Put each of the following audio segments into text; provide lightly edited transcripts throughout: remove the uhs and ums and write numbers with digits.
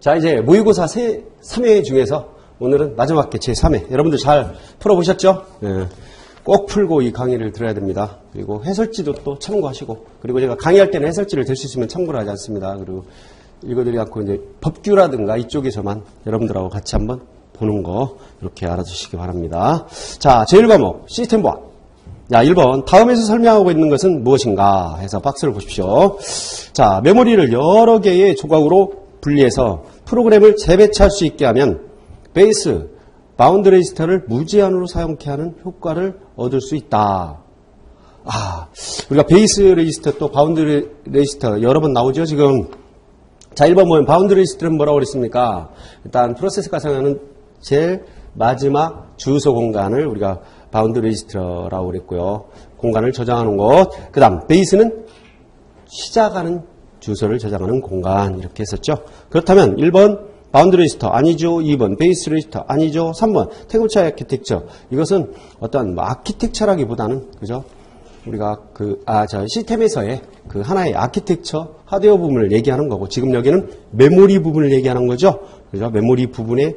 자, 이제 모의고사 3회 중에서 오늘은 마지막 게 제3회. 여러분들 잘 풀어보셨죠? 예. 꼭 풀고 이 강의를 들어야 됩니다. 그리고 해설지도 또 참고하시고, 그리고 제가 강의할 때는 해설지를 들 수 있으면 참고를 하지 않습니다. 그리고 읽어드리지 않고 이제 법규라든가 이쪽에서만 여러분들하고 같이 한번 보는 거 이렇게 알아두시기 바랍니다. 자, 제1과목 시스템 보안. 자, 1번 다음에서 설명하고 있는 것은 무엇인가 해서 박스를 보십시오. 자, 메모리를 여러 개의 조각으로 분리해서 프로그램을 재배치할 수 있게 하면 베이스, 바운드 레지스터를 무제한으로 사용케 하는 효과를 얻을 수 있다. 우리가 베이스 레지스터 또 바운드 레지스터 여러 번 나오죠, 지금. 자, 1번 보면 바운드 레지스터는 뭐라고 그랬습니까? 일단 프로세스가 사용하는 제일 마지막 주소 공간을 우리가 바운드 레지스터라고 그랬고요. 공간을 저장하는 곳. 그 다음 베이스는 시작하는 주소를 저장하는 공간 이렇게 했었죠. 그렇다면 1번 바운드 레지스터 아니죠. 2번 베이스 레지스터 아니죠. 3번 태그 차이 아키텍처. 이것은 어떤 아키텍처라기보다는 그죠? 우리가 시스템에서의 그 하나의 아키텍처 하드웨어 부분을 얘기하는 거고, 지금 여기는 메모리 부분을 얘기하는 거죠. 그죠? 메모리 부분의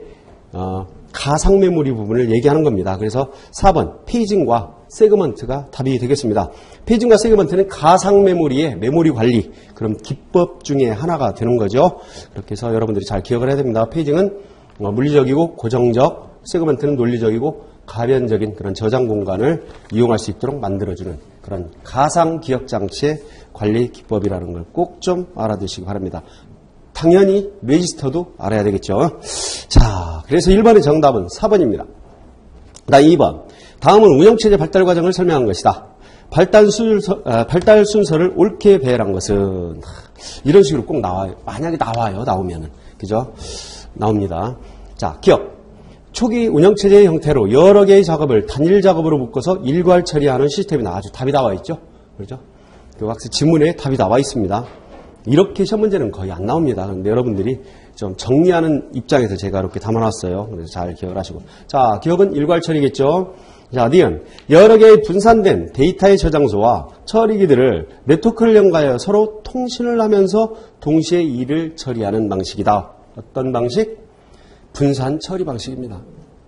가상 메모리 부분을 얘기하는 겁니다. 그래서 4번 페이징과 세그먼트가 답이 되겠습니다. 페이징과 세그먼트는 가상 메모리의 메모리 관리, 그럼 기법 중에 하나가 되는 거죠. 그렇게 해서 여러분들이 잘 기억을 해야 됩니다. 페이징은 물리적이고 고정적, 세그먼트는 논리적이고 가변적인 그런 저장 공간을 이용할 수 있도록 만들어주는 그런 가상 기억 장치의 관리 기법이라는 걸 꼭 좀 알아두시기 바랍니다. 당연히 레지스터도 알아야 되겠죠. 자, 그래서 1번의 정답은 4번입니다. 나 2번. 다음은 운영체제 발달 과정을 설명한 것이다. 발달 순서를 옳게 배열한 것은 이런 식으로 꼭 나와요. 만약에 나오면은 그죠? 나옵니다. 자, 기억. 초기 운영체제의 형태로 여러 개의 작업을 단일 작업으로 묶어서 일괄 처리하는 시스템이다. 아주 답이 나와 있죠? 그렇죠? 그 학습 지문에 답이 나와 있습니다. 이렇게 시험 문제는 거의 안 나옵니다. 근데 여러분들이 좀 정리하는 입장에서 제가 이렇게 담아놨어요. 그래서 잘 기억을 하시고. 자, 기억은 일괄 처리겠죠? 자, 니은. 여러 개의 분산된 데이터의 저장소와 처리기들을 네트워크를 연가하여 서로 통신을 하면서 동시에 일을 처리하는 방식이다. 어떤 방식? 분산 처리 방식입니다.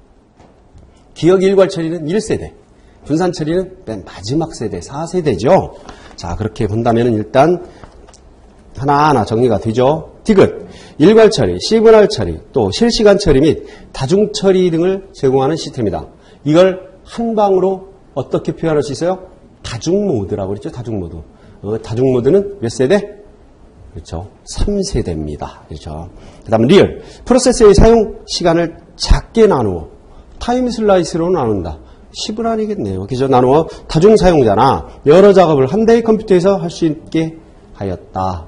기억 일괄 처리는 1세대. 분산 처리는 맨 마지막 세대, 4세대죠. 자, 그렇게 본다면 일단 하나하나 정리가 되죠. 디귿, 일괄 처리, 시그널 처리, 또 실시간 처리 및 다중 처리 등을 제공하는 시스템이다. 이걸 한 방으로 어떻게 표현할 수 있어요? 다중 모드라고 그랬죠. 다중 모드. 다중 모드는 몇 세대? 그렇죠. 3세대입니다. 그렇죠. 그 다음 리얼, 프로세서의 사용 시간을 작게 나누어 타임 슬라이스로 나눈다. 10은 아니겠네요. 그죠? 나누어 다중 사용자나 여러 작업을 한 대의 컴퓨터에서 할 수 있게 하였다.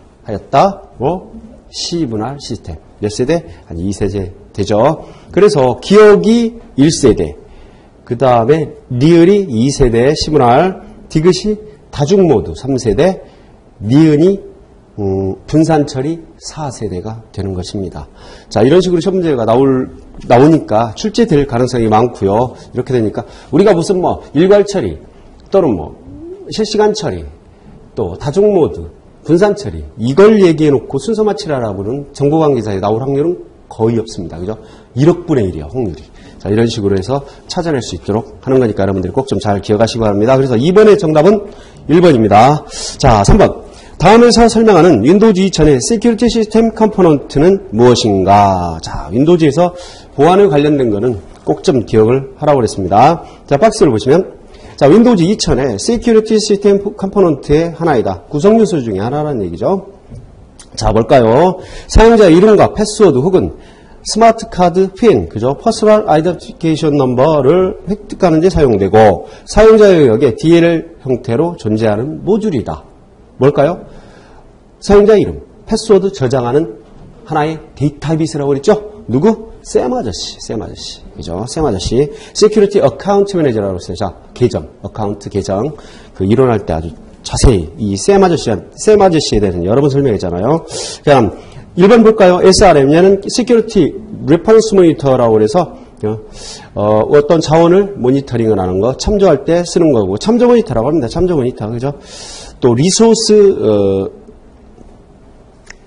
시분할 시스템. 몇 세대? 한 2세대 되죠. 그래서 기억이 1세대, 그 다음에 리얼이 2세대 시분할, 디귿이 다중모드 3세대, 니은이 분산 처리 4세대가 되는 것입니다. 자, 이런 식으로 시험 문제가 나오니까 출제될 가능성이 많고요. 이렇게 되니까 우리가 무슨 일괄 처리 또는 실시간 처리 또 다중 모드 분산 처리 이걸 얘기해 놓고 순서 맞추를 알아보는 정보관계사에 나올 확률은 거의 없습니다. 그죠? 1억분의 1이야, 확률이. 자, 이런 식으로 해서 찾아낼 수 있도록 하는 거니까 여러분들이 꼭 좀 잘 기억하시기 바랍니다. 그래서 2번의 정답은 1번입니다. 자, 3번. 다음에서 설명하는 윈도우즈 이전의 시큐리티 시스템 컴포넌트는 무엇인가? 자, 윈도우즈에서 보안에 관련된 거는 꼭 좀 기억을 하라고 그랬습니다. 자, 박스를 보시면 자, 윈도우즈 2000의 시큐리티 시스템 컴포넌트의 하나이다. 구성 요소 중에 하나라는 얘기죠. 자, 뭘까요? 사용자 이름과 패스워드 혹은 스마트 카드 핀, 그죠? 퍼스널 아이덴티피케이션 넘버를 획득하는 데 사용되고 사용자 영역에 DLL 형태로 존재하는 모듈이다. 뭘까요? 사용자 이름, 패스워드 저장하는 하나의 데이터베이스라고 그랬죠? 누구? 샘 아저씨. 그죠? 샘 아저씨. Security Account Manager라고 했어요. 자, 계정, 어카운트 계정. 그 이론할 때 아주 자세히 이 샘 아저씨에 대해서는 여러 번 설명했잖아요. 그다음 1번 볼까요? SRM. 얘는 Security Response Monitor라고 그래서 어떤 자원을 모니터링을 하는 거, 참조할 때 쓰는 거고, 참조 모니터라고 합니다. 참조 모니터. 그죠? 또 리소스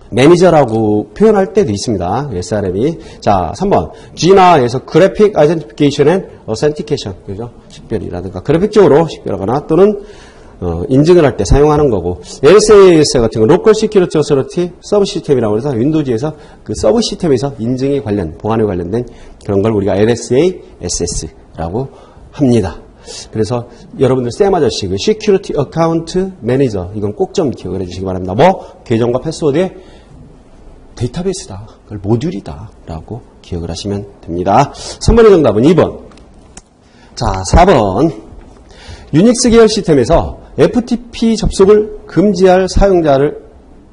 매니저라고 표현할 때도 있습니다. SRM이. 자, 3번. G나에서 그래픽 아이덴티피케이션 앤 어센티케이션. 그죠? 식별이라든가 그래픽적으로 식별하거나 또는 인증을 할 때 사용하는 거고. LSAS 같은 거 로컬 시큐리티 어서리티 서브 시스템이라고 해서 윈도우즈에서 그 서브 시스템에서 인증에 관련 보안에 관련된 그런 걸 우리가 LSAS라고 합니다. 그래서 여러분들 쌤 아저씨 그 시큐리티 어카운트 매니저 이건 꼭 좀 기억을 해주시기 바랍니다. 뭐 계정과 패스워드의 데이터베이스다. 그걸 모듈이다. 라고 기억을 하시면 됩니다. 3번의 정답은 2번. 자, 4번. 유닉스 계열 시스템에서 FTP 접속을 금지할 사용자를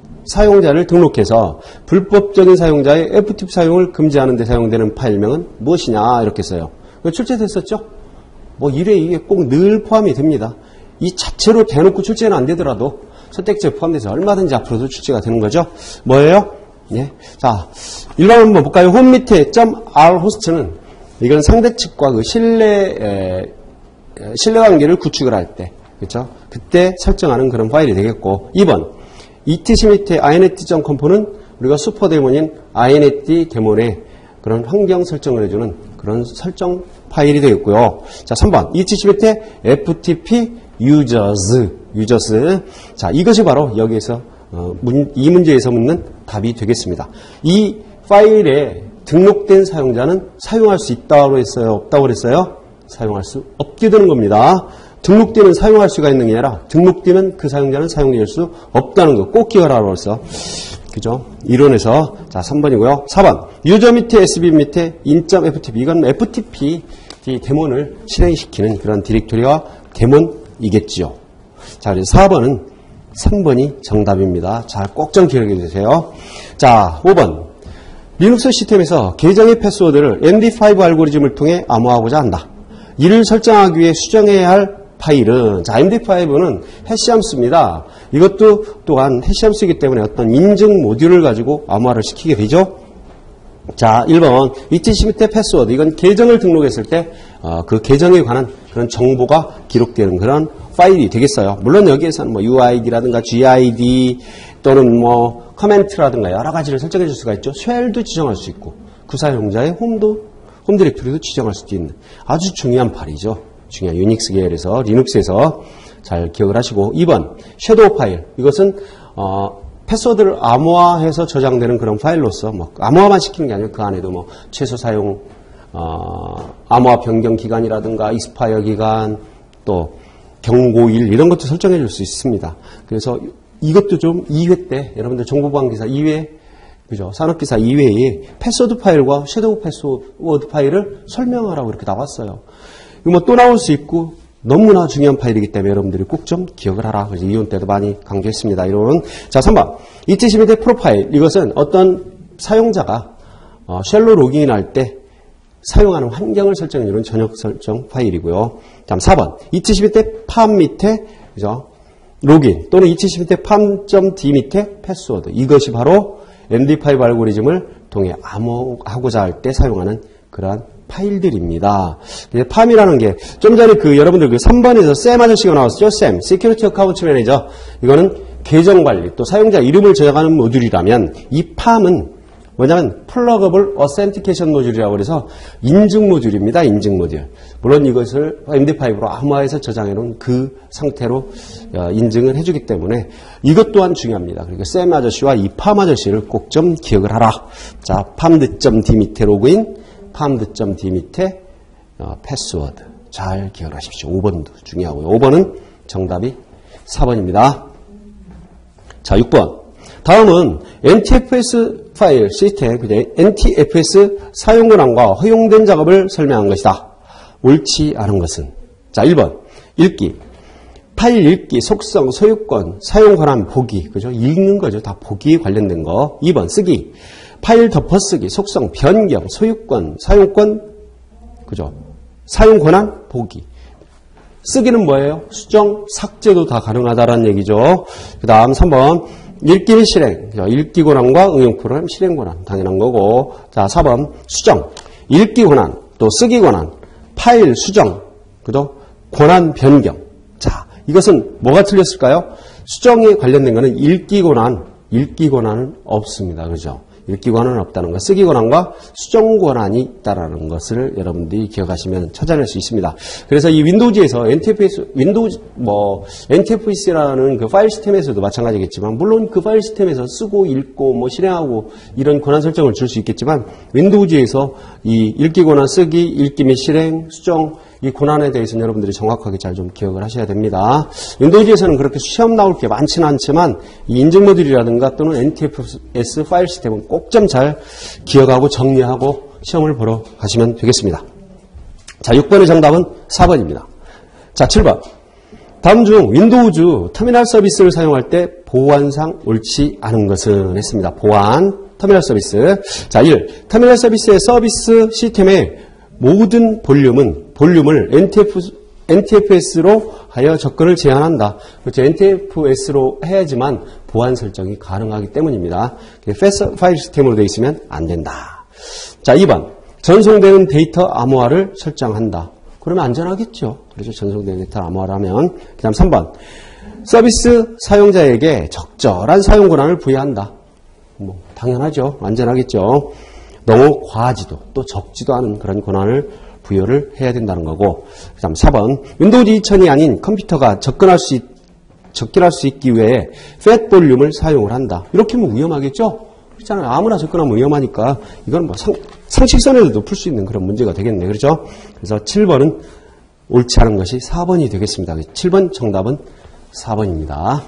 등록해서 불법적인 사용자의 FTP 사용을 금지하는 데 사용되는 파일명은 무엇이냐 이렇게 써요. 출제됐었죠? 뭐 1회, 2회 꼭 늘 포함이 됩니다. 이 자체로 대놓고 출제는 안 되더라도 선택지에 포함돼서 얼마든지 앞으로도 출제가 되는 거죠. 뭐예요? 예. 자, 1번 한번 볼까요? 홈 밑에 .r 호스트는 이건 상대 측과 그 신뢰 관계를 구축을 할 때, 그렇죠? 그때 설정하는 그런 파일이 되겠고, 2번 etc 밑에 inet.conf는 우리가 슈퍼데몬인 inet 데몬의 그런 환경 설정을 해주는 그런 설정 파일이 되겠고요. 자, 3번 etc 밑에 ftp users. 자, 이것이 바로 여기에서 이 문제에서 묻는 답이 되겠습니다. 이 파일에 등록된 사용자는 사용할 수 있다고 했어요? 없다고 그랬어요? 사용할 수 없게 되는 겁니다. 등록되면 사용할 수가 있는 게 아니라 등록되면 그 사용자는 사용될 수 없다는 거 꼭 기억하라고 했어. 그죠? 이론에서 자 3번이고요. 4번 유저 밑에 SB 밑에 in.ftp 이건 FTP 데몬을 실행시키는 그런 디렉토리와 데몬이겠지요. 자, 그래서 4번은 3번이 정답입니다. 잘 꼭 좀 기억해 주세요. 자, 5번. 리눅스 시스템에서 계정의 패스워드를 MD5 알고리즘을 통해 암호하고자 한다. 이를 설정하기 위해 수정해야 할 파일은, 자, MD5는 해시함수입니다. 이것도 또한 해시함수이기 때문에 어떤 인증 모듈을 가지고 암호화를 시키게 되죠. 자, 1번. etc 밑에 패스워드. 이건 계정을 등록했을 때, 그 계정에 관한 그런 정보가 기록되는 그런 파일이 되겠어요. 물론 여기에서는 뭐 UID라든가 GID 또는 뭐 커멘트라든가 여러 가지를 설정해 줄 수가 있죠. 쉘도 지정할 수 있고 그 사용자의 홈 디렉토리도 지정할 수도 있는 아주 중요한 파일이죠. 중요한 유닉스 계열에서 리눅스에서 잘 기억을 하시고 2번 섀도우 파일. 이것은 패스워드를 암호화해서 저장되는 그런 파일로서 뭐 암호화만 시키는 게 아니고 그 안에도 뭐 최소 사용 암호화 변경 기간이라든가 익스파이어 기간 또 경고일 이런 것도 설정해 줄 수 있습니다. 그래서 이것도 좀 2회 때 여러분들 정보보안기사 2회 그죠? 산업기사 2회에 패스워드 파일과 섀도우 패스워드 파일을 설명하라고 이렇게 나왔어요. 이거 뭐 또 나올 수 있고 너무나 중요한 파일이기 때문에 여러분들이 꼭 좀 기억을 하라. 그래서 이혼 때도 많이 강조했습니다. 이런. 자, 3번. etc 밑에 프로파일. 이것은 어떤 사용자가 쉘로 로그인할 때 사용하는 환경을 설정해주는 전역 설정 파일이고요. 다음 4번. etc 밑에 팜 밑에 그죠? 로그인 또는 etc 밑에 pam.d 밑에 패스워드. 이것이 바로 MD5 알고리즘을 통해 암호하고자 할 때 사용하는 그러한 파일들입니다. 팜이라는 게 좀 전에 그 여러분들 그 3번에서 쌤 아저씨가 나왔었죠. 쌤, Security Account Manager. 이거는 계정 관리 또 사용자 이름을 저장하는 모듈이라면 이 팜은 뭐냐면 플러거블 어센티케이션 모듈이라고 그래서 인증 모듈입니다. 인증 모듈. 물론 이것을 MD5로 암호화해서 저장해 놓은 그 상태로 인증을 해주기 때문에 이것 또한 중요합니다. 그러니까 쌤 아저씨와 이 팜 아저씨를 꼭 좀 기억을 하라. 자, pamd.d 밑에 로그인, pamd.d 밑에 패스워드. 잘 기억하십시오. 5번도 중요하고요. 5번은 정답이 4번입니다. 자, 6번. 다음은 NTFS 파일 시스템, NTFS 사용 권한과 허용된 작업을 설명한 것이다. 옳지 않은 것은. 자, 1번. 읽기. 파일 읽기, 속성, 소유권, 사용 권한, 보기. 그죠? 읽는 거죠. 다 보기에 관련된 거. 2번. 쓰기. 파일 덮어쓰기, 속성, 변경, 소유권, 사용권. 그죠? 사용 권한, 보기. 쓰기는 뭐예요? 수정, 삭제도 다 가능하다라는 얘기죠. 그 다음 3번. 읽기 및 실행. 읽기 권한과 응용 프로그램 실행 권한. 당연한 거고. 자, 4번. 수정. 읽기 권한, 또 쓰기 권한, 파일 수정, 그죠? 권한 변경. 자, 이것은 뭐가 틀렸을까요? 수정에 관련된 거는 읽기 권한, 읽기 권한은 없습니다. 그죠? 읽기 권한은 없다는 것, 쓰기 권한과 수정 권한이 있다라는 것을 여러분들이 기억하시면 찾아낼 수 있습니다. 그래서 이 윈도우즈에서 NTFS라는 그 파일 시스템에서도 마찬가지겠지만, 물론 그 파일 시스템에서 쓰고 읽고 실행하고 이런 권한 설정을 줄 수 있겠지만, 윈도우즈에서 이 읽기 권한, 쓰기, 읽기 및 실행, 수정, 이 권한에 대해서는 여러분들이 정확하게 잘 좀 기억을 하셔야 됩니다. 윈도우즈에서는 그렇게 시험 나올 게 많지는 않지만 이 인증 모듈이라든가 또는 NTFS 파일 시스템은 꼭 좀 잘 기억하고 정리하고 시험을 보러 가시면 되겠습니다. 자, 6번의 정답은 4번입니다. 자, 7번. 다음 중 윈도우즈 터미널 서비스를 사용할 때 보안상 옳지 않은 것은 했습니다. 보안, 터미널 서비스. 자, 1. 터미널 서비스의 서비스 시스템의 모든 볼륨을 NTFS로 하여 접근을 제한한다. 그렇죠. NTFS로 해야지만 보안 설정이 가능하기 때문입니다. 패스 파일 시스템으로 되어 있으면 안 된다. 자, 2번. 전송되는 데이터 암호화를 설정한다. 그러면 안전하겠죠. 그래서 전송되는 데이터 암호화를 하면. 그 다음 3번. 서비스 사용자에게 적절한 사용 권한을 부여한다. 당연하죠. 안전하겠죠. 너무 과하지도 또 적지도 않은 그런 권한을 부여를 해야 된다는 거고, 그 다음 4번. 윈도우즈 2000이 아닌 컴퓨터가 접근할 수 있기 위해 FAT 볼륨을 사용을 한다. 이렇게 하면 위험하겠죠? 그렇잖아요. 아무나 접근하면 위험하니까 이건 상식선에서도 풀 수 있는 그런 문제가 되겠네. 그렇죠? 그래서 7번은 옳지 않은 것이 4번이 되겠습니다. 7번 정답은 4번입니다.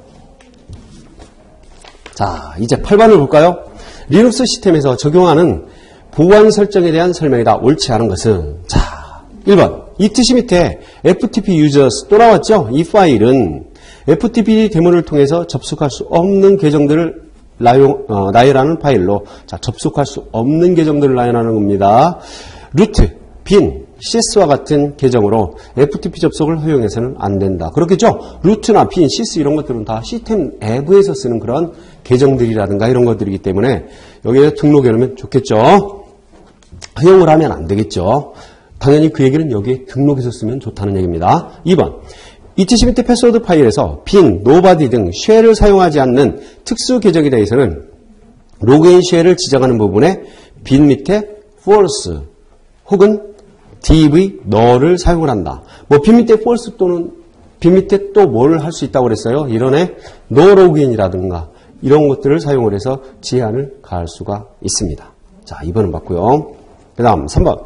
자, 이제 8번을 볼까요? 리눅스 시스템에서 적용하는 보안 설정에 대한 설명이다. 옳지 않은 것은. 자, 1번. etc 밑에 FTP users 또 나왔죠? 이 파일은 FTP 데모를 통해서 접속할 수 없는 계정들을 나열하는 파일로, 자, 접속할 수 없는 계정들을 나열하는 겁니다. 루트, 빈, CS와 같은 계정으로 FTP 접속을 허용해서는 안 된다. 그렇겠죠? 루트나 빈, CS 이런 것들은 다 시스템 내부에서 쓰는 그런 계정들이라든가 이런 것들이기 때문에 여기에 등록해 놓으면 좋겠죠? 허용을 하면 안 되겠죠? 당연히 그 얘기는 여기에 등록해서 쓰면 좋다는 얘기입니다. 2번. etc 밑에 패스워드 파일에서 빈, 노바디 등 쉘을 사용하지 않는 특수 계정에 대해서는 로그인 쉘을 지정하는 부분에 빈 밑에 false 혹은 div null을 사용을 한다. 빈 밑에 false 또는 빈 밑에 또 뭘 할 수 있다고 그랬어요? 이런에 no login이라든가 이런 것들을 사용을 해서 제한을 가할 수가 있습니다. 자, 2번은 맞고요. 그 다음 3번.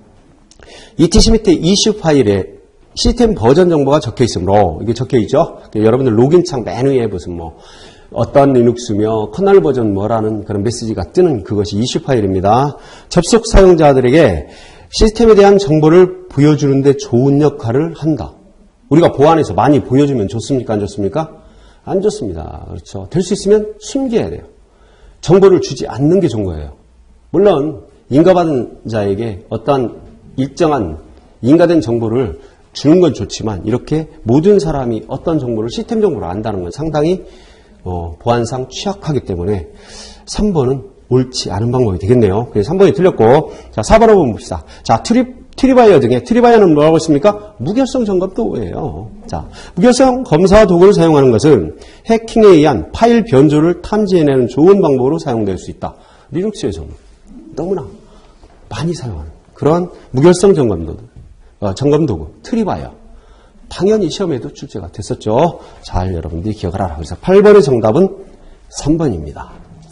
etc 밑에 이슈 파일에 시스템 버전 정보가 적혀 있으므로, 이게 적혀 있죠? 여러분들 로긴 창 맨 위에 무슨 어떤 리눅스며 커널 버전 뭐라는 그런 메시지가 뜨는 그것이 이슈 파일입니다. 접속 사용자들에게 시스템에 대한 정보를 보여주는데 좋은 역할을 한다. 우리가 보안해서 많이 보여주면 좋습니까? 안 좋습니까? 안 좋습니다. 그렇죠. 될 수 있으면 숨겨야 돼요. 정보를 주지 않는 게 좋은 거예요. 물론 인가받은 자에게 어떤 일정한 인가된 정보를 주는 건 좋지만 이렇게 모든 사람이 어떤 정보를 시스템 정보를 안다는 건 상당히 보안상 취약하기 때문에 3번은 옳지 않은 방법이 되겠네요. 그래서 3번이 틀렸고, 자, 4번 한번 봅시다. 자, 트리바이어 등의, 트리바이어는 뭐라고 했습니까? 무결성 점검 도구예요. 자, 무결성 검사 도구를 사용하는 것은 해킹에 의한 파일 변조를 탐지해내는 좋은 방법으로 사용될 수 있다. 리눅스에서는 너무나 많이 사용하는 그런 무결성 점검 도구, 트리바이어. 당연히 시험에도 출제가 됐었죠. 잘 여러분들이 기억을 하라. 그래서 8번의 정답은 3번입니다.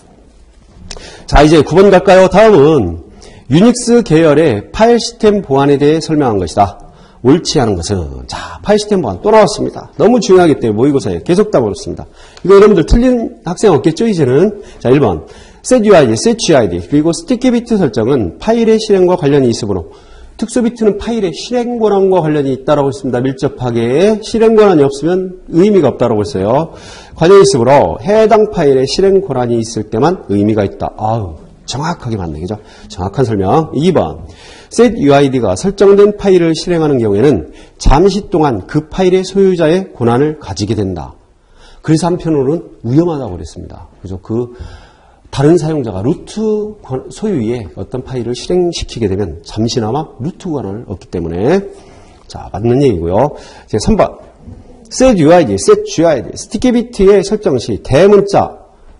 자, 이제 9번 갈까요? 다음은 유닉스 계열의 파일 시스템 보안에 대해 설명한 것이다. 옳지 않은 것은, 자, 파일 시스템 보안 또 나왔습니다. 너무 중요하기 때문에 모의고사에 계속 답어놓습니다. 이거 여러분들 틀린 학생 없겠죠, 이제는? 자, 1번. setUID, setGID, 그리고 스티키 비트 설정은 파일의 실행과 관련이 있으므로 특수 비트는 파일의 실행 권한과 관련이 있다라고 했습니다. 밀접하게 실행 권한이 없으면 의미가 없다라고 했어요. 관련이 있으므로 해당 파일의 실행 권한이 있을 때만 의미가 있다. 아우, 정확하게 맞네, 그죠? 정확한 설명. 2번. setUID가 설정된 파일을 실행하는 경우에는 잠시 동안 그 파일의 소유자의 권한을 가지게 된다. 그래서 한편으로는 위험하다고 그랬습니다. 그죠? 다른 사용자가 루트 소유의 어떤 파일을 실행시키게 되면 잠시나마 루트 권한을 얻기 때문에, 자, 맞는 얘기고요. 이제 3번. setUID, setGID, 스티키 비트의 설정 시 대문자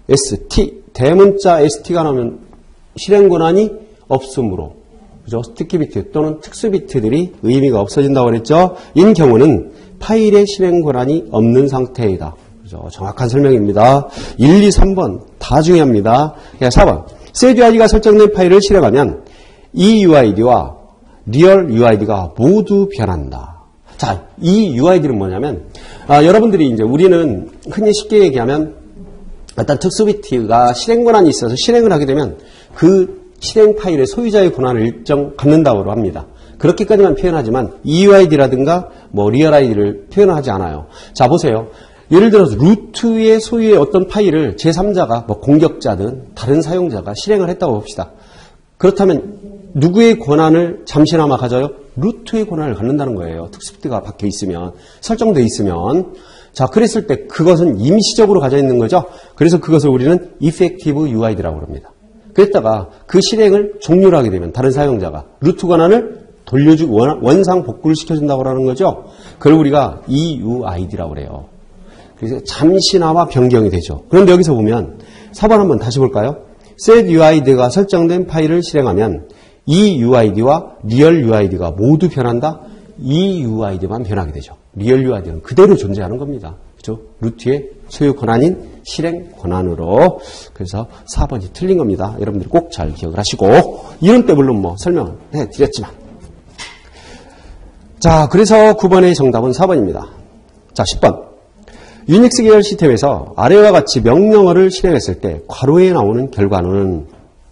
ST, 대문자 ST가 나오면 실행 권한이 없으므로, 그죠? 스티키 비트 또는 특수 비트들이 의미가 없어진다고 그랬죠? 인 경우는 파일의 실행 권한이 없는 상태이다. 그죠? 정확한 설명입니다. 1, 2, 3번 다 중요합니다. 4번. set UID가 설정된 파일을 실행하면 이 UID와 리얼 UID가 모두 변한다. 자, 이 UID는 뭐냐면, 여러분들이 이제 우리는 흔히 쉽게 얘기하면 어떤 특수 비트가 실행 권한이 있어서 실행을 하게 되면 그 실행 파일의 소유자의 권한을 일정 갖는다고 합니다. 그렇게까지만 표현하지만 EUID라든가 뭐 리얼 ID를 표현하지 않아요. 자, 보세요. 예를 들어서 루트의 소유의 어떤 파일을 제3자가 뭐 공격자든 다른 사용자가 실행을 했다고 봅시다. 그렇다면 누구의 권한을 잠시나마 가져요? 루트의 권한을 갖는다는 거예요. 특수비트가 박혀 있으면, 설정되어 있으면. 자, 그랬을 때 그것은 임시적으로 가져 있는 거죠. 그래서 그것을 우리는 Effective UID라고 합니다. 그랬다가 그 실행을 종료를 하게 되면 다른 사용자가 루트 권한을 돌려주고 원상 복구를 시켜준다고 하는 거죠. 그걸 우리가 EUID라고 그래요. 그래서 잠시나마 변경이 되죠. 그런데 여기서 보면 4번 한번 다시 볼까요? set UID가 설정된 파일을 실행하면 이 UID와 리얼 UID가 모두 변한다. 이 UID만 변하게 되죠. 리얼 UID는 그대로 존재하는 겁니다. 그렇죠? 루트의 소유 권한인 실행 권한으로. 그래서 4번이 틀린 겁니다. 여러분들이 꼭 잘 기억을 하시고, 이런 때 물론 뭐 설명을 해드렸지만. 자, 그래서 9번의 정답은 4번입니다. 자, 10번. 유닉스 계열 시스템에서 아래와 같이 명령어를 실행했을 때 괄호에 나오는 결과는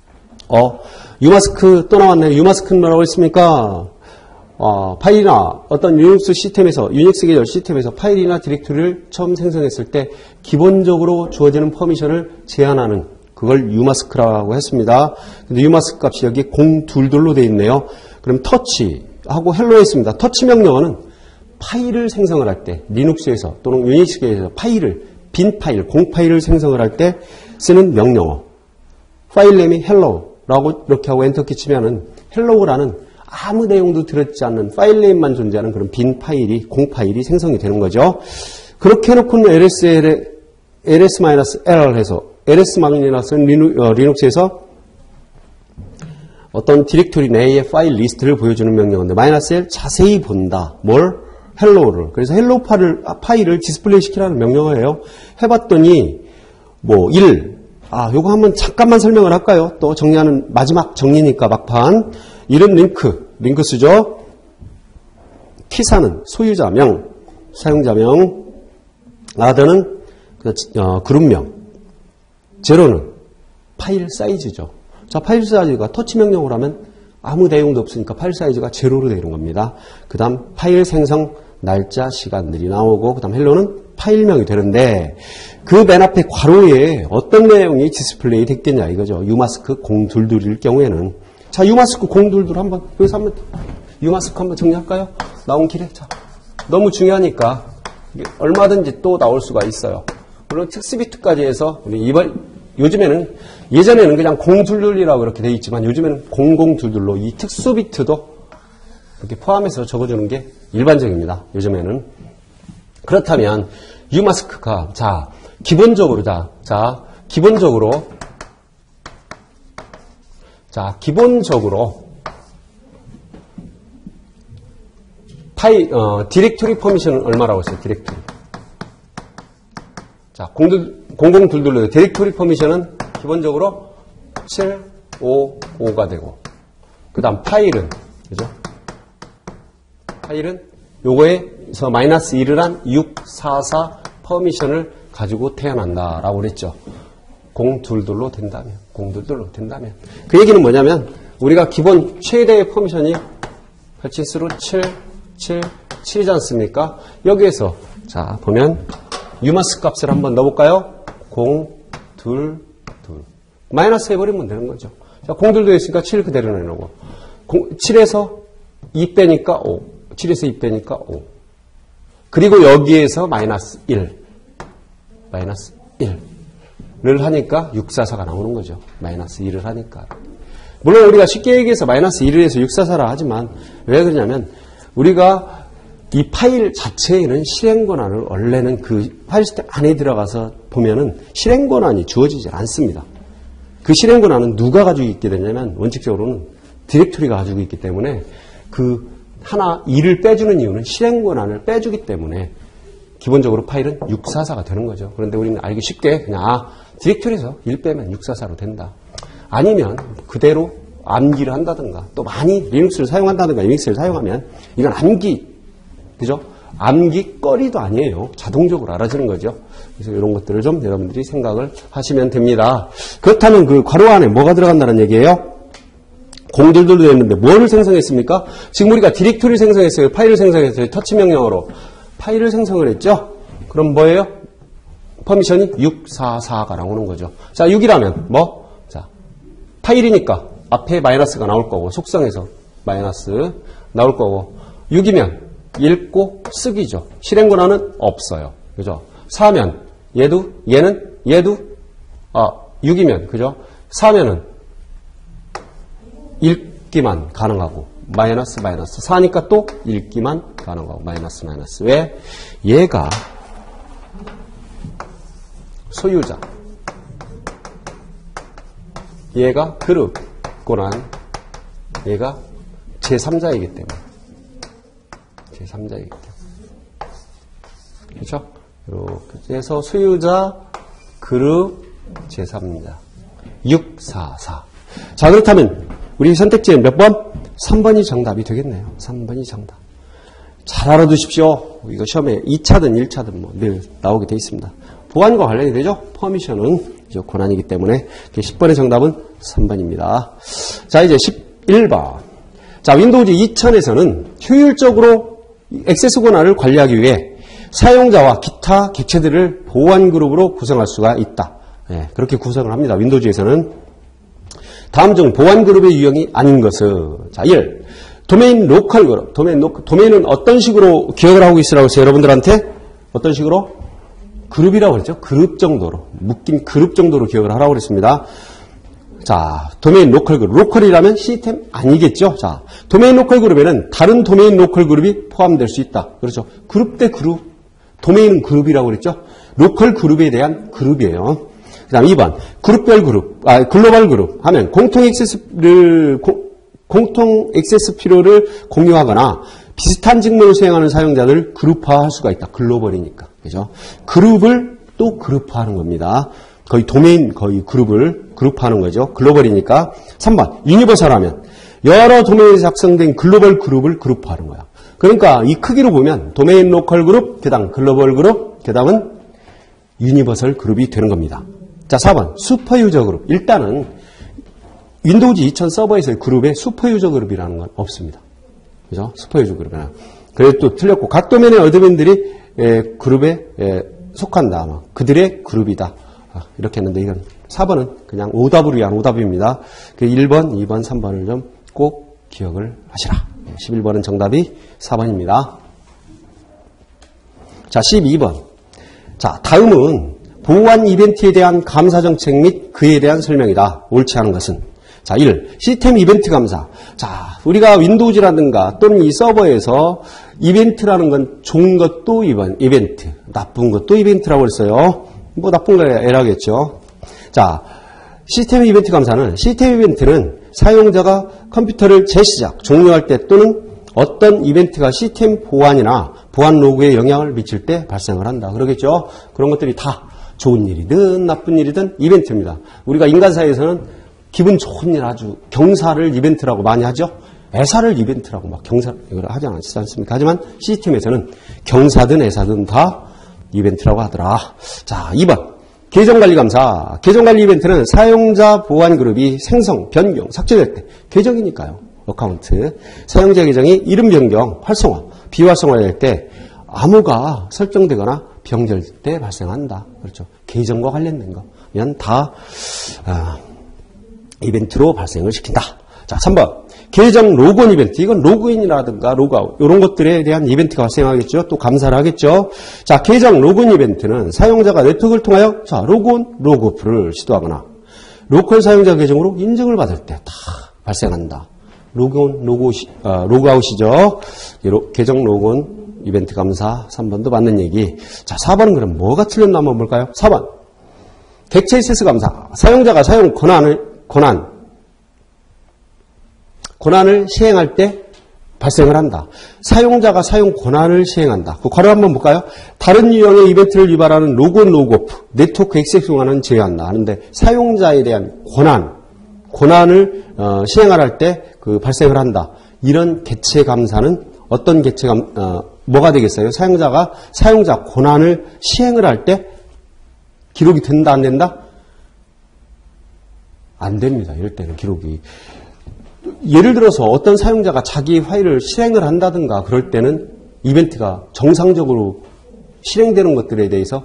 유마스크 또 나왔네요. 유마스크는 뭐라고 했습니까? 파일이나 어떤 유닉스 시스템에서, 유닉스 계열 시스템에서 파일이나 디렉토리를 처음 생성했을 때 기본적으로 주어지는 퍼미션을 제한하는 그걸 유마스크라고 했습니다. 근데 유마스크 값이 여기 022로 되어 있네요. 그럼 터치하고 헬로 했습니다. 터치 명령어는 파일을 생성을 할 때, 리눅스에서 또는 유닉스에서 파일을, 빈 파일, 공파일을 생성을 할 때 쓰는 명령어. 파일 네임이 헬로라고 이렇게 하고 엔터키 치면은 헬로우라는 아무 내용도 들어있지 않는 파일 네임만 존재하는 그런 빈 파일이, 공파일이 생성이 되는 거죠. 그렇게 해놓고는 ls-l 해서, ls-는 리눅스에서 어떤 디렉토리 내의 파일 리스트를 보여주는 명령어인데, -l 자세히 본다. 뭘? 헬로우를. 그래서 헬로우 파일을 디스플레이 시키라는 명령어예요. 해봤더니, 1. 요거 한번 잠깐만 설명을 할까요? 또 정리하는 마지막 정리니까 막판. 이름 링크 쓰죠. 키사는 소유자명, 사용자명, 아더는 그룹명, 제로는 파일 사이즈죠. 자, 파일 사이즈가 터치 명령을 하면 아무 내용도 없으니까 파일 사이즈가 제로로 되는 겁니다. 그 다음 파일 생성 날짜, 시간들이 나오고, 그 다음 헬로는 파일명이 되는데, 그 맨 앞에 괄호에 어떤 내용이 디스플레이 됐겠냐 이거죠. 유마스크 022일 경우에는. 자, 유마스크 022 한번, 여기서 한번, 유마스크 한번 정리할까요? 나온 길에. 자, 너무 중요하니까, 얼마든지 또 나올 수가 있어요. 물론 특수비트까지 해서, 요즘에는, 예전에는 그냥 022이라고 이렇게 되어 있지만, 요즘에는 0022로 이 특수비트도 이렇게 포함해서 적어주는 게 일반적입니다. 요즘에는. 그렇다면, 유마스크가, 기본적으로 디렉토리 퍼미션은 얼마라고 했어요? 디렉토리. 자, 0022로 디렉토리 퍼미션은 기본적으로 755가 되고, 그 다음 파일은, 그죠? 파일은 요거에서 -1을 한 644 퍼미션을 가지고 태어난다라고 그랬죠. 022로 된다면. 그 얘기는 뭐냐면, 우리가 기본 최대의 퍼미션이 발치수로 777이지 않습니까? 여기에서, 자, 보면, 유마스 값을 한번 넣어볼까요? 022. 마이너스 해버리면 되는 거죠. 자, 022 했으니까 7 그대로 내놓고. 7에서 2 빼니까 5. 7에서 2 빼니까 5. 그리고 여기에서 -1. -1를 하니까 644가 나오는 거죠. -1을 하니까. 물론 우리가 쉽게 얘기해서 -1을 해서 644라 하지만 왜 그러냐면 우리가 이 파일 자체에는 실행 권한을 원래는 그 파일 시스템 안에 들어가서 보면은 실행 권한이 주어지지 않습니다. 그 실행 권한은 누가 가지고 있게 되냐면 원칙적으로는 디렉토리가 가지고 있기 때문에 그 하나 2를 빼주는 이유는 실행 권한을 빼주기 때문에 기본적으로 파일은 644가 되는 거죠. 그런데 우리는 알기 쉽게 그냥 디렉토리에서 1 빼면 644로 된다. 아니면 그대로 암기를 한다든가 또 많이 리눅스를 사용한다든가 유닉스를 사용하면 이건 암기, 그죠? 암기 거리도 아니에요. 자동적으로 알아주는 거죠. 그래서 이런 것들을 좀 여러분들이 생각을 하시면 됩니다. 그렇다면 그 괄호 안에 뭐가 들어간다는 얘기예요? 공들들도 되어 있는데 뭐를 생성했습니까? 지금 우리가 디렉토리 생성했어요. 파일을 생성했어요. 터치 명령어로 파일을 생성을 했죠. 그럼 뭐예요? 퍼미션이 644가 나오는 거죠. 자, 6이라면 뭐? 자, 파일이니까 앞에 마이너스가 나올 거고 속성에서 마이너스 나올 거고 6이면 읽고 쓰기죠. 실행 권한은 없어요. 그죠? 4면 얘는 6이면 그죠? 4면은 읽기만 가능하고 마이너스 4니까 또 읽기만 가능하고 마이너스 왜? 얘가 소유자, 얘가 그룹 권한, 얘가 제3자이기 때문에 그렇죠? 이렇게 해서 소유자, 그룹, 제3자 644. 자, 그렇다면 우리 선택지는 몇 번? 3번이 정답이 되겠네요. 3번이 정답. 잘 알아두십시오. 이거 시험에 2차든 1차든 뭐 늘 나오게 돼 있습니다. 보안과 관련이 되죠? 퍼미션은 권한이기 때문에 10번의 정답은 3번입니다. 자, 이제 11번. 자, 윈도우즈 2000에서는 효율적으로 액세스 권한을 관리하기 위해 사용자와 기타 객체들을 보안 그룹으로 구성할 수가 있다. 네, 그렇게 구성을 합니다. 윈도우즈에서는. 다음 중 보안 그룹의 유형이 아닌 것은 자, 1. 도메인 로컬 그룹. 도메인은 어떤 식으로 기억을 하고 있으라고 했어요? 여러분들한테 어떤 식으로? 그룹이라고 그랬죠. 그룹 정도로. 묶인 그룹 정도로 기억을 하라고 그랬습니다. 자, 도메인 로컬 그룹. 로컬이라면 시스템 아니겠죠. 자, 도메인 로컬 그룹에는 다른 도메인 로컬 그룹이 포함될 수 있다. 그렇죠. 그룹 대 그룹. 도메인은 그룹이라고 그랬죠. 로컬 그룹에 대한 그룹이에요. 그 다음 2번. 그룹별 그룹, 글로벌 그룹 하면 공통 액세스 필요를 공유하거나 비슷한 직무를 수행하는 사용자들을 그룹화할 수가 있다. 글로벌이니까. 그죠? 그룹을 또 그룹화하는 겁니다. 거의 도메인, 거의 그룹을 그룹화하는 거죠. 글로벌이니까. 3번. 유니버설하면 여러 도메인에서 작성된 글로벌 그룹을 그룹화하는 거야. 그러니까 이 크기로 보면 도메인 로컬 그룹, 게다가 글로벌 그룹, 게다가 유니버설 그룹이 되는 겁니다. 자, 4번. 슈퍼유저 그룹. 일단은 윈도우즈 2000 서버에서의 그룹에 슈퍼유저 그룹이라는 건 없습니다. 그죠? 슈퍼유저 그룹이나. 그래도 또 틀렸고, 각 도면의 어드민들이 그룹에 속한다. 그들의 그룹이다. 이렇게 했는데 이건 4번은 그냥 오답을 위한 오답입니다. 그 1번, 2번, 3번을 좀 꼭 기억을 하시라. 11번은 정답이 4번입니다. 자, 12번. 자, 다음은 보안 이벤트에 대한 감사 정책 및 그에 대한 설명이다. 옳지 않은 것은. 자, 1. 시스템 이벤트 감사. 자, 우리가 윈도우즈라든가 또는 이 서버에서 이벤트라는 건 좋은 것도 이벤트, 나쁜 것도 이벤트라고 했어요. 뭐 나쁜 거 에러겠죠. 자, 시스템 이벤트 감사는 시스템 이벤트는 사용자가 컴퓨터를 재시작, 종료할 때 또는 어떤 이벤트가 시스템 보안이나 보안 로그에 영향을 미칠 때 발생을 한다. 그러겠죠. 그런 것들이 다 좋은 일이든 나쁜 일이든 이벤트입니다. 우리가 인간사회에서는 기분 좋은 일 아주 경사를 이벤트라고 많이 하죠. 애사를 이벤트라고 막 경사를 하지 않습니까? 하지만 시스템에서는 경사든 애사든 다 이벤트라고 하더라. 자, 2번. 계정관리감사. 계정관리 이벤트는 사용자 보안 그룹이 생성, 변경, 삭제될 때 계정이니까요. 어카운트. 사용자 계정이 이름 변경, 활성화, 비활성화될 때 암호가 설정되거나 변경될 때 발생한다. 그렇죠. 계정과 관련된 거면 다 이벤트로 발생을 시킨다. 자, 3번. 계정 로그인 이벤트. 이건 로그인이라든가 로그아웃 이런 것들에 대한 이벤트가 발생하겠죠. 또 감사를 하겠죠. 자, 계정 로그인 이벤트는 사용자가 네트워크를 통하여 자, 로그온, 로그오프를 시도하거나 로컬 사용자 계정으로 인증을 받을 때 다 발생한다. 로그온, 로그아웃이죠. 계정 로그온, 이벤트 감사, 3번도 맞는 얘기. 자, 4번은 그럼 뭐가 틀렸나 한번 볼까요? 4번. 객체 액세스 감사. 사용자가 사용 권한을 시행할 때 발생을 한다. 사용자가 사용 권한을 시행한다. 그 괄호 한번 볼까요? 다른 유형의 이벤트를 유발하는 로그온 로그오프, 네트워크 액세스 권한은 제외한다. 하는데 사용자에 대한 권한을 시행할 때 그 발생을 한다. 이런 객체 감사는 어떤 뭐가 되겠어요? 사용자 권한을 시행을 할 때 기록이 된다, 안 된다? 안 됩니다. 이럴 때는 기록이. 예를 들어서 어떤 사용자가 자기 파일을 실행을 한다든가 그럴 때는 이벤트가 정상적으로 실행되는 것들에 대해서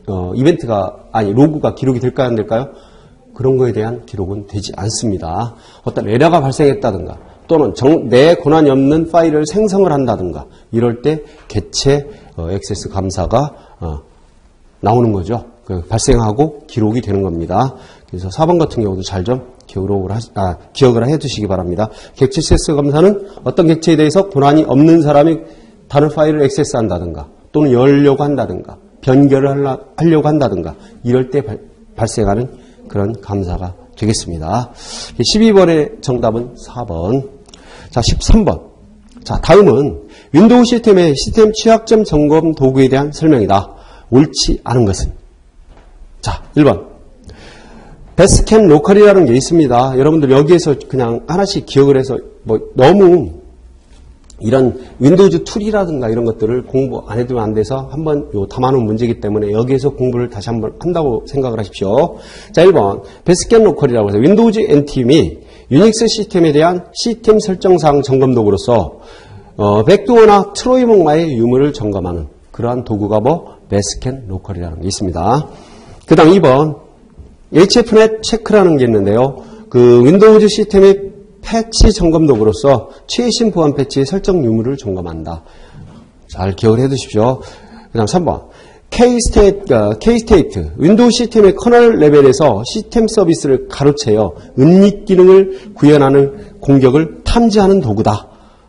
로그가 기록이 될까요, 안 될까요? 그런 거에 대한 기록은 되지 않습니다. 어떤 에러가 발생했다든가 또는 내 권한이 없는 파일을 생성을 한다든가 이럴 때 객체 액세스 감사가 나오는 거죠. 발생하고 기록이 되는 겁니다. 그래서 4번 같은 경우도 잘 좀 기억을 해두시기 바랍니다. 객체 액세스 감사는 어떤 객체에 대해서 권한이 없는 사람이 다른 파일을 액세스한다든가 또는 열려고 한다든가 변결을 하려고 한다든가 이럴 때 발생하는 그런 감사가 되겠습니다. 12번의 정답은 4번. 자, 13번. 자, 다음은 윈도우 시스템의 시스템 취약점 점검 도구에 대한 설명이다. 옳지 않은 것은? 자, 1번. 베스캔 로컬이라는 게 있습니다. 여러분들 여기에서 그냥 하나씩 기억을 해서 너무 이런 윈도우즈 툴이라든가 이런 것들을 공부 안 해두면 안 돼서 한번 담아놓은 문제이기 때문에 여기에서 공부를 다시 한번 한다고 생각을 하십시오. 자, 1번. 베스캔 로컬이라고 해서 윈도우즈 NT 및 유닉스 시스템에 대한 시스템 설정사항 점검 도구로서 백도어나 트로이목마의 유무를 점검하는 그러한 도구가 베스캔 로컬이라는 게 있습니다. 그 다음 2번. HFnet 체크라는 게 있는데요. 그 윈도우즈 시스템의 패치 점검 도구로서 최신 보안 패치의 설정 유무를 점검한다. 잘 기억을 해 두십시오. 그 다음 3번. K-State, 윈도우 시스템의 커널 레벨에서 시스템 서비스를 가로채어 은닉 기능을 구현하는 공격을 탐지하는 도구다.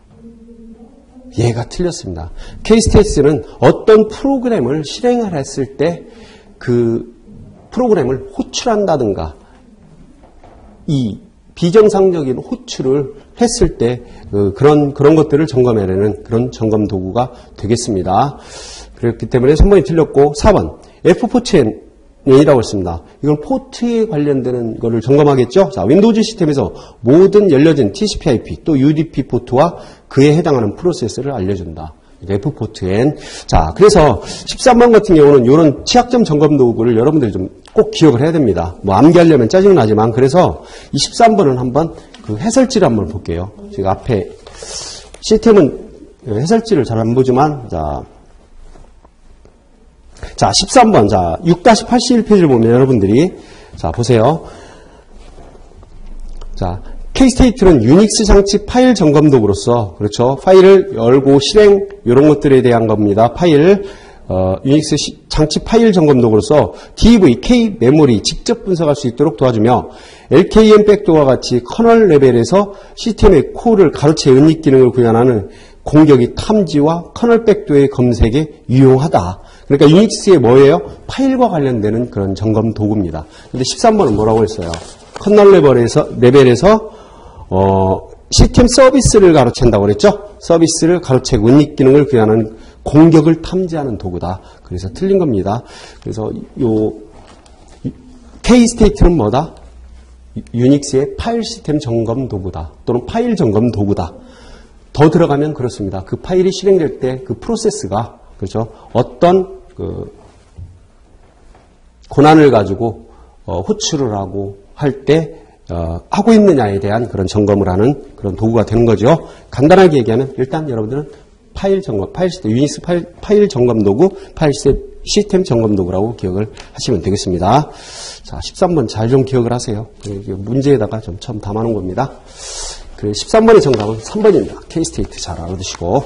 얘가 틀렸습니다. K-State는 어떤 프로그램을 실행을 했을 때 그 프로그램을 호출한다든가 이 비정상적인 호출을 했을 때 그런 것들을 점검해내는 그런 점검 도구가 되겠습니다. 그렇기 때문에 3번이 틀렸고 4번 F4N이라고 했습니다. 이건 포트에 관련되는 거를 점검하겠죠. 자, 윈도우즈 시스템에서 모든 열려진 TCP/IP 또 UDP 포트와 그에 해당하는 프로세스를 알려준다. F4N. 자, 그래서 13번 같은 경우는 이런 취약점 점검 도구를 여러분들이 좀 꼭 기억을 해야 됩니다. 암기하려면 짜증나지만 그래서 이 13번은 한번 그 해설지를 한번 볼게요. 제가 앞에 시스템은 해설지를 잘 안 보지만 자 13번. 자, 6-81페이지를 보면 여러분들이 자, 보세요. 자, K-State는 유닉스 장치 파일 점검 도구로서 그렇죠. 파일을 열고 실행 이런 것들에 대한 겁니다. 유닉스 장치 파일 점검 도구로서 DV, K 메모리 직접 분석할 수 있도록 도와주며 LKM 백도어와 같이 커널 레벨에서 시스템의 코어를 가로채 은닉 기능을 구현하는 공격의 탐지와 커널 백도어의 검색에 유용하다. 그러니까 유닉스의 뭐예요? 파일과 관련되는 그런 점검 도구입니다. 근데 13번은 뭐라고 했어요? 커널 레벨에서 시스템 서비스를 가로챈다고 그랬죠? 서비스를 가로채고 은닉 기능을 구현하는 공격을 탐지하는 도구다. 그래서 틀린 겁니다. 그래서 K-State는 뭐다? 유닉스의 파일 시스템 점검 도구다. 또는 파일 점검 도구다. 더 들어가면 그렇습니다. 그 파일이 실행될 때 그 프로세스가 그렇죠? 어떤 권한을 가지고 호출을 하고 할 때 하고 있느냐에 대한 그런 점검을 하는 그런 도구가 되는 거죠. 간단하게 얘기하면 일단 여러분들은 파일 점검, 유닉스 파일 점검 도구, 파일 시스템 점검 도구라고 기억을 하시면 되겠습니다. 자, 13번 잘 좀 기억을 하세요. 문제에다가 좀 처음 담아놓은 겁니다. 그 13번의 정답은 3번입니다. K-State 잘 알아두시고.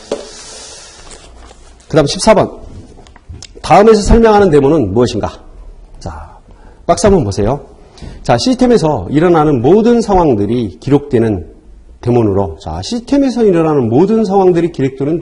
그 다음 14번. 다음에서 설명하는 데모는 무엇인가? 자, 박스 한번 보세요. 자, 시스템에서 일어나는 모든 상황들이 기록되는 데모로, 자, 시스템에서 일어나는 모든 상황들이 기록되는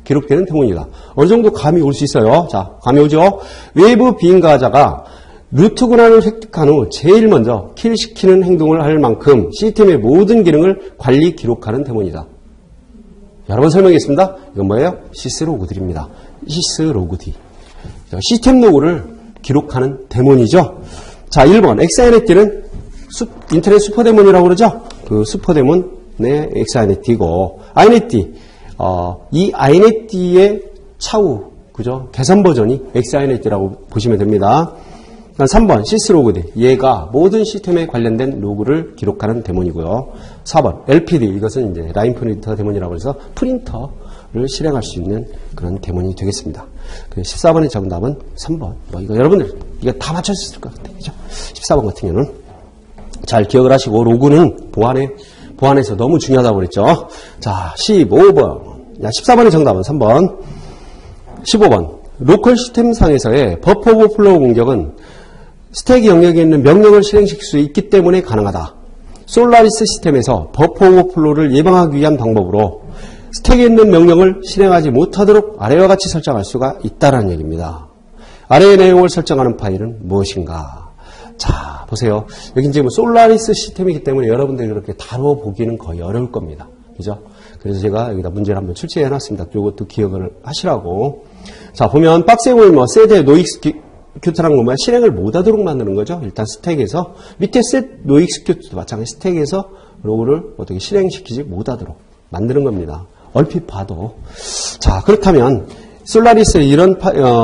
기록되는 대문이다. 어느 정도 감이 올 수 있어요. 자, 감이 오죠? 외부 비인가자가 루트 권한을 획득한 후 제일 먼저 킬시키는 행동을 할 만큼 시스템의 모든 기능을 관리 기록하는 대문이다. 여러 번 설명했습니다. 이건 뭐예요? 시스로그들입니다. 시스로그D. 시스템 로그를 기록하는 대문이죠. 자, 1번. 엑사이넷D는 인터넷 슈퍼대문이라고 그러죠? 그 슈퍼대문의 엑사이넷D고, iNetD. 이 iNetD의 차후, 그죠? 개선 버전이 엑사이넷D라고 보시면 됩니다. 3번 시스로그D. 얘가 모든 시스템에 관련된 로그를 기록하는 대문이고요. 4번 LPD. 이것은 이제 라인 프린터 대문이라고 해서 프린터를 실행할 수 있는 그런 대문이 되겠습니다. 14번의 정답은 3번. 이거 여러분들 이거 다 맞출 수 있을 것 같아요. 그죠? 14번 같은 경우는 잘 기억을 하시고, 로그는 보안에서 너무 중요하다고 그랬죠. 자, 15번. 14번의 정답은 3번. 15번. 로컬 시스템 상에서의 버퍼 오버플로우 공격은 스택 영역에 있는 명령을 실행시킬 수 있기 때문에 가능하다. 솔라리스 시스템에서 버퍼 오버플로우를 예방하기 위한 방법으로 스택에 있는 명령을 실행하지 못하도록 아래와 같이 설정할 수가 있다는 얘기입니다. 아래의 내용을 설정하는 파일은 무엇인가? 자, 보세요. 여기 이제 솔라리스 시스템이기 때문에 여러분들이 그렇게 다뤄보기는 거의 어려울 겁니다. 그죠? 그래서 제가 여기다 문제를 한번 출제해 놨습니다. 이것도 기억을 하시라고. 자, 보면 박스에 보면 세대 노익스큐트라는 건 뭐야? 실행을 못하도록 만드는 거죠. 일단 스택에서. 밑에 set 노익스큐트도 마찬가지. 스택에서 로그를 어떻게 실행시키지 못하도록 만드는 겁니다. 얼핏 봐도. 자, 그렇다면 솔라리스의 이런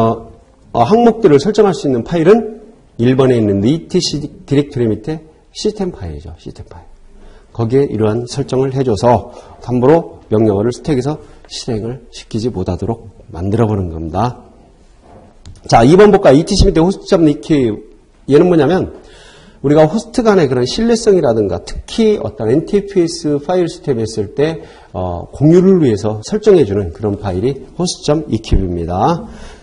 항목들을 설정할 수 있는 파일은 1번에 있는 etc 디렉토리 밑에 시스템 파일이죠. 시스템 파일. 거기에 이러한 설정을 해줘서 함부로 명령어를 스택에서 실행을 시키지 못하도록 만들어보는 겁니다. 자, 2번 볼까요? etc 밑에 host.eq. 얘는 뭐냐면 우리가 호스트 간의 그런 신뢰성이라든가 특히 어떤 NTFS 파일 시스템에 했을 때 공유를 위해서 설정해주는 그런 파일이 host.eq입니다.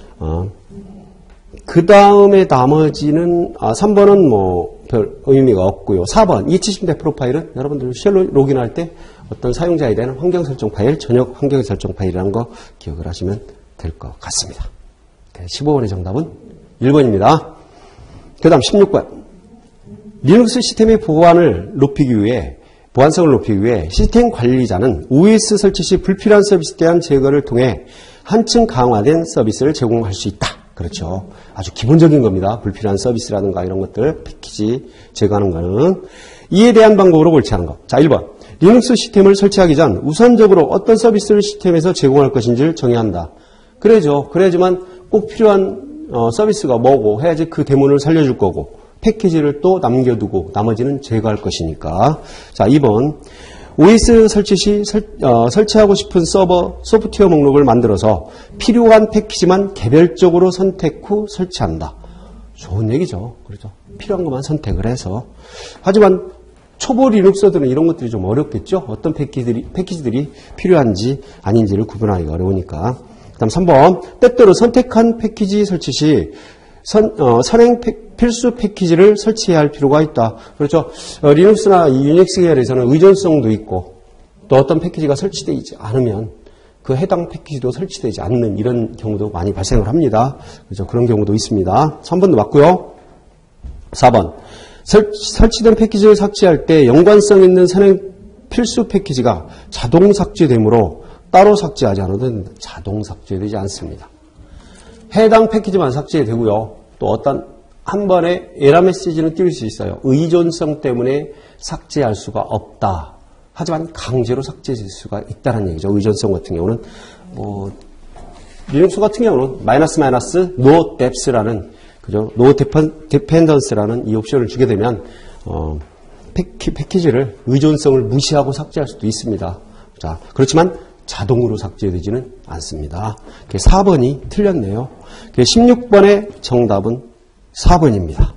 그 다음에 나머지는 3번은 뭐 별 의미가 없고요. 4번 270대 프로파일은 여러분들 쉘로 로그인할 때 어떤 사용자에 대한 환경 설정 파일, 전역 환경 설정 파일이라는 거 기억을 하시면 될 것 같습니다. 15번의 정답은 1번입니다. 그 다음 16번. 리눅스 시스템의 보안성을 높이기 위해 시스템 관리자는 OS 설치 시 불필요한 서비스에 대한 제거를 통해 한층 강화된 서비스를 제공할 수 있다. 그렇죠. 아주 기본적인 겁니다. 불필요한 서비스라든가 이런 것들, 패키지 제거하는 거는. 이에 대한 방법으로 옳지 않은 것. 자, 1번. 리눅스 시스템을 설치하기 전 우선적으로 어떤 서비스를 시스템에서 제공할 것인지를 정해야 한다. 그래죠. 그래야지만 꼭 필요한 서비스가 뭐고 해야지 그 대문을 살려줄 거고 패키지를 또 남겨두고 나머지는 제거할 것이니까. 자, 2번. OS 설치 시 설치하고 싶은 서버 소프트웨어 목록을 만들어서 필요한 패키지만 개별적으로 선택 후 설치한다. 좋은 얘기죠. 그렇죠. 필요한 것만 선택을 해서. 하지만 초보 리눅서들은 이런 것들이 좀 어렵겠죠. 어떤 패키지들이 필요한지 아닌지를 구분하기가 어려우니까. 그 다음 3번. 때때로 선택한 패키지 설치 시 선행 필수 패키지를 설치해야 할 필요가 있다. 그렇죠. 리눅스나 유닉스 계열에서는 의존성도 있고 또 어떤 패키지가 설치되지 않으면 그 해당 패키지도 설치되지 않는 이런 경우도 많이 발생을 합니다. 그렇죠. 그런 경우도 있습니다. 3번도 맞고요. 4번. 설치된 패키지를 삭제할 때 연관성 있는 선행 필수 패키지가 자동 삭제되므로 따로 삭제하지 않아도 자동 삭제되지 않습니다. 해당 패키지만 삭제되고요. 또 어떤 한 번에 에러 메시지는 띄울 수 있어요. 의존성 때문에 삭제할 수가 없다. 하지만 강제로 삭제될 수가 있다는 얘기죠. 의존성 같은 경우는 리눅스 같은 경우는 no deps라는 그죠? no dependence라는 이 옵션을 주게 되면 패키지를 의존성을 무시하고 삭제할 수도 있습니다. 자, 그렇지만 자동으로 삭제되지는 않습니다. 4번이 틀렸네요. 16번의 정답은 4번입니다.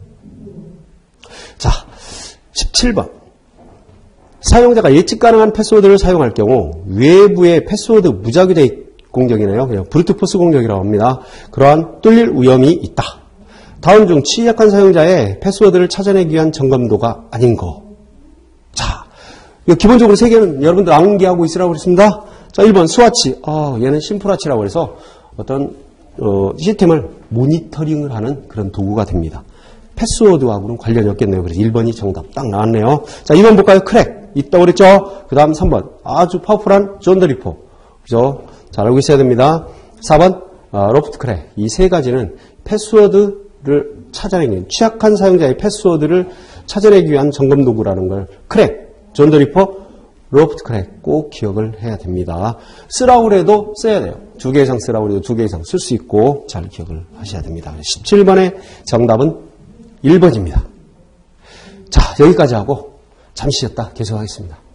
자, 17번. 사용자가 예측 가능한 패스워드를 사용할 경우 외부의 패스워드 무작위 공격이네요. 그냥 브루트포스 공격이라고 합니다. 그러한 뚫릴 위험이 있다. 다음 중 취약한 사용자의 패스워드를 찾아내기 위한 점검도가 아닌 거. 자, 기본적으로 세 개는 여러분들 암기하고 있으라고 그랬습니다. 자, 1번 스와치. 얘는 심플와치라고 해서 어떤 시스템을 모니터링을 하는 그런 도구가 됩니다. 패스워드하고는 관련이 없겠네요. 그래서 1번이 정답 딱 나왔네요. 자, 2번 볼까요? 크랙. 있다고 그랬죠? 그 다음 3번. 아주 파워풀한 존 더 리퍼. 그죠? 잘 알고 있어야 됩니다. 4번. 로프트 크랙. 이 세 가지는 패스워드를 찾아내기, 취약한 사용자의 패스워드를 찾아내기 위한 점검 도구라는 걸 크랙, 존 더 리퍼, 로프트 크랙 꼭 기억을 해야 됩니다. 쓰라고 해도 써야 돼요. 2개 이상 쓰라고 해도 2개 이상 쓸 수 있고 잘 기억을 하셔야 됩니다. 17번의 정답은 1번입니다. 자, 여기까지 하고 잠시 쉬었다 계속하겠습니다.